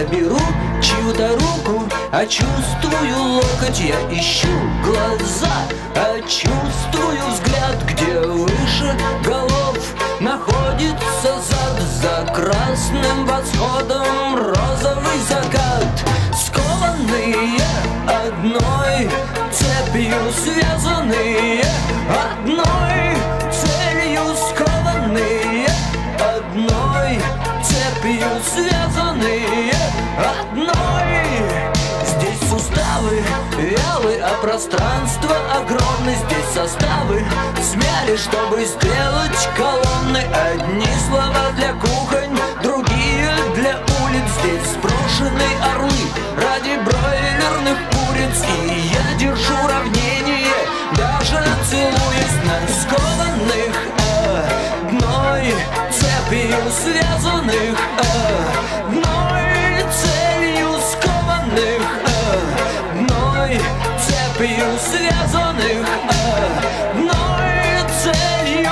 беру чью-то руку, а чувствую локоть. Я ищу глаза, а чувствую взгляд. Где выше голов находится зад, за красным восходом розовый закат. Скованные одной цепью, связанные одной целью. Скованные одной цепью, связанные одной. Здесь суставы вялы, а пространство огромное. Здесь составы смяли, чтобы сделать колонны. Одни слова для кухонь, другие для улиц. Здесь сброшены орлы ради бройлерных куриц. И я держу равнение, даже целуясь на скованных одной цепью, связанных одной целью. Скованных одной цепью, связанных одной целью.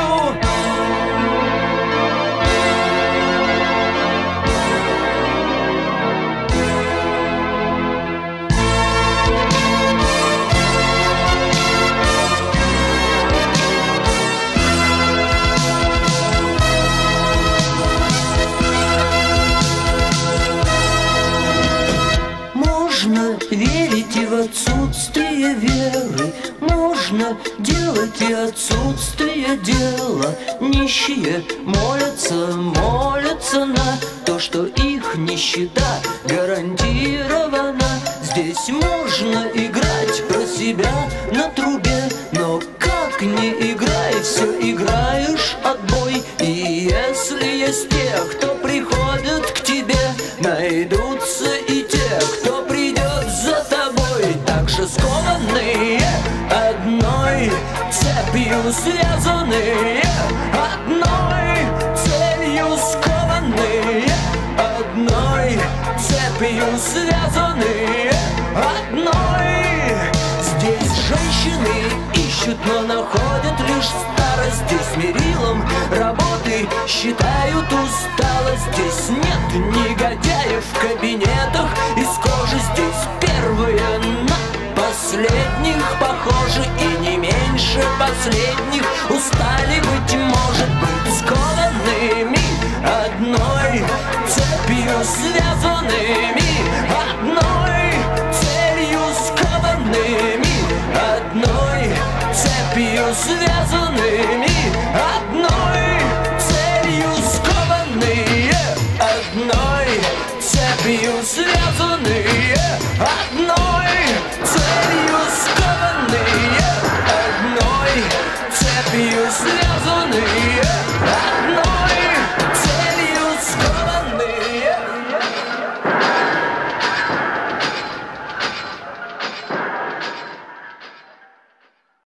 Можно верить и в отсутствие веры, можно делать и отсутствие дела. Нищие молятся на то, что их нищета гарантирована. Здесь можно играть про себя на трубе, но как не играй, все играешь отбой. И если есть те, кто приходят к тебе, найдутся и те, кто придет за тобой. Также скованные одной цепью, связанные одной целью. Скованные одной цепью, связанные одной. Здесь женщины ищут, но находят лишь старость. Здесь мерилом работы считают усталость. Здесь нет негодяев в кабинетах из кожи. Здесь первые на последних похожи, и не меньше последних устали, быть может, быть скованными одной цепью, связанными одной целью. Скованными одной цепью, связанными